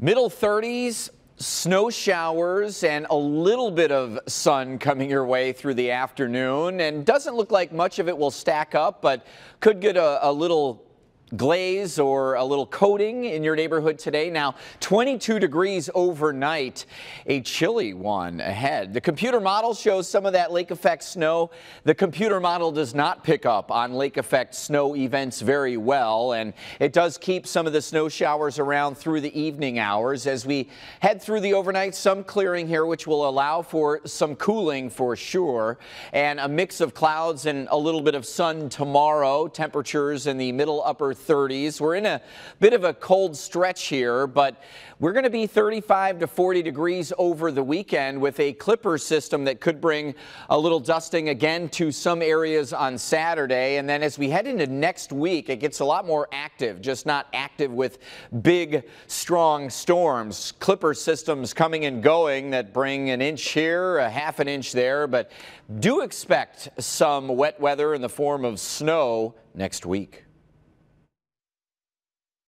Middle 30s, snow showers, and a little bit of sun coming your way through the afternoon. And doesn't look like much of it will stack up, but could get a little glaze or a little coating in your neighborhood today. Now 22 degrees overnight, a chilly one ahead. The computer model shows some of that lake effect snow. The computer model does not pick up on lake effect snow events very well, and it does keep some of the snow showers around through the evening hours. As we head through the overnight, some clearing here, which will allow for some cooling for sure, and a mix of clouds and a little bit of sun tomorrow. Temperatures in the middle upper 30s. We're in a bit of a cold stretch here, but we're going to be 35 to 40 degrees over the weekend with a clipper system that could bring a little dusting again to some areas on Saturday. And then as we head into next week, it gets a lot more active, just not active with big, strong storms. Clipper systems coming and going that bring an inch here, a half an inch there, but do expect some wet weather in the form of snow next week.